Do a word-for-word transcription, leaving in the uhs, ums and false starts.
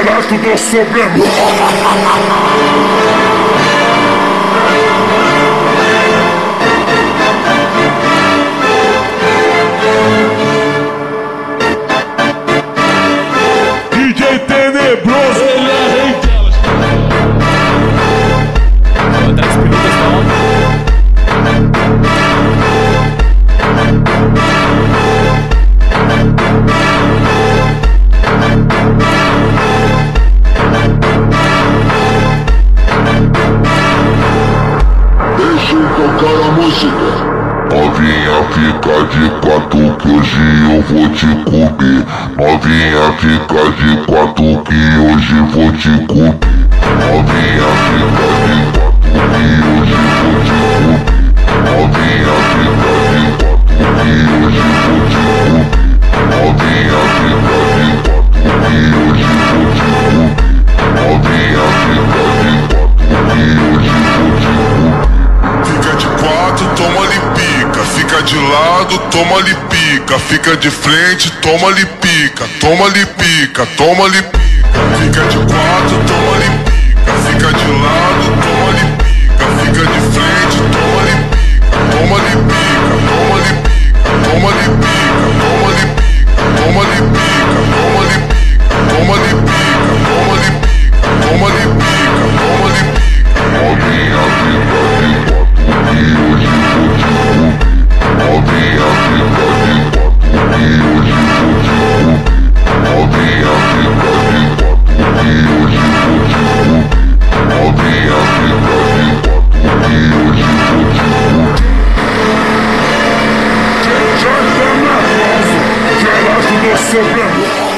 resto do sobrando. D J Tenebroso, ele é rei delas. Vou dar despedidas da onda. Deixa eu tocar a música. Novinha, fica de quatro que hoje eu vou te comer. Novinha, fica de quatro que hoje vou te comer. Novinha, fica de quatro que hoje vou te comer. Novinha, fica de quatro que hoje vou te comer. Novinha, fica de quatro que hoje vou te comer. Novinha, fica de quatro que hoje vou te comer. Fica de quatro, toma-lhe pica. Fica de lado, toma-lhe pica. Fica de frente, toma-lhe pica. Toma-lhe pica, toma-lhe pica. Fica de quatro, toma-lhe pica. Fica de lado, toma-lhe pica. Fica de frente, toma-lhe pica. Toma-lhe pica, toma-lhe pica. Toma-lhe pica, toma-lhe pica. Toma-lhe pica, toma-lhe pica. Toma-lhe pica, toma-lhe pica. Toma-lhe pica, toma-lhe pica. Novinha, fica de quatro que hoje vou te comer. Novinha, fica de quatro que hoje vou te comer. Novinha, fica de quatro que hoje vou te comer. Novinha, fica de quatro que hoje vou te comer. Já está nervoso, já resto do sobrando.